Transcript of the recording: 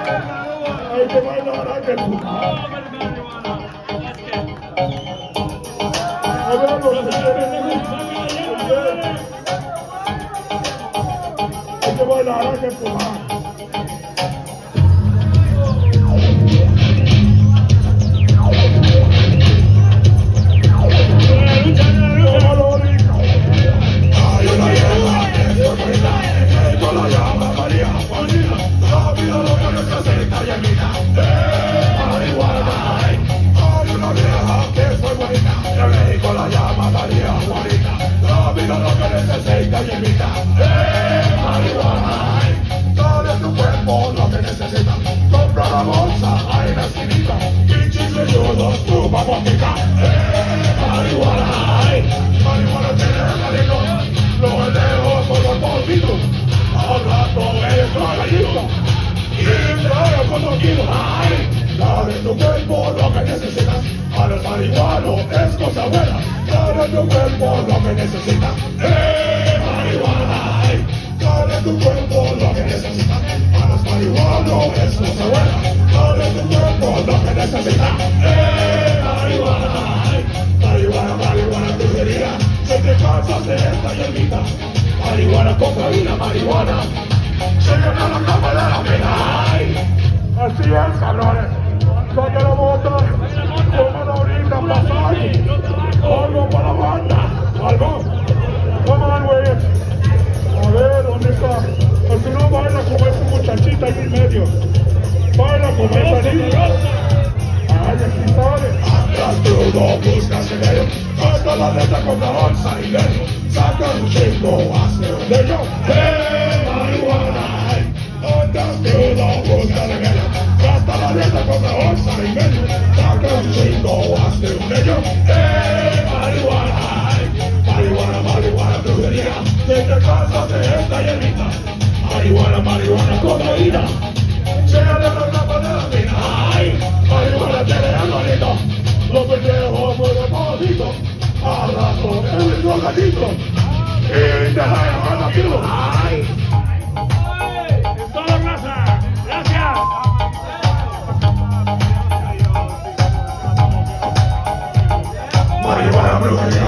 Hay que bailar, hay que empujar. A ver, los señores, hay que bailar, hay que empujar. Dale tu cuerpo lo que necesitas, a los marihuanos es cosa buena. Dale tu cuerpo lo que necesitas, marihuana. Dale tu cuerpo lo que necesitas, a los marihuanos es cosa buena. Dale tu cuerpo lo que necesitas, marihuana. Marihuana, marihuana, brujería. Si te cansas de esta hierbita, marihuana, cocaína, marihuana. Llega a la cama de la pena. Así es, cabrones. Saca la bota, toma la orina, pasar. Algo para la banda. Algo. Come on, güey. A ver, ¿dónde está? Así no baila como esa muchachita ahí en medio. Baila como esa niña. Ay, aquí sale. Atrás crudo, buscas en medio. Saca la letra con la onza y medio. Saca un chingo, hazme un leño. Marihuana. Andas crudo, buscas en medio. Gasta la letra con la onza y medio. Saca un chingo, hazme un leño. Marihuana. Marihuana, marihuana, brujería. Si te cansas de esta hierbita, marihuana, marihuana, cocaína. Llega de la capa de la mina. Ay, marihuana, te dejan bonito. Los pendejos por depósito. Arraso el drogadito. Y te dejan tranquilo. Ay. ¡Es todo, raza! ¡Gracias! Marihuana, brujería.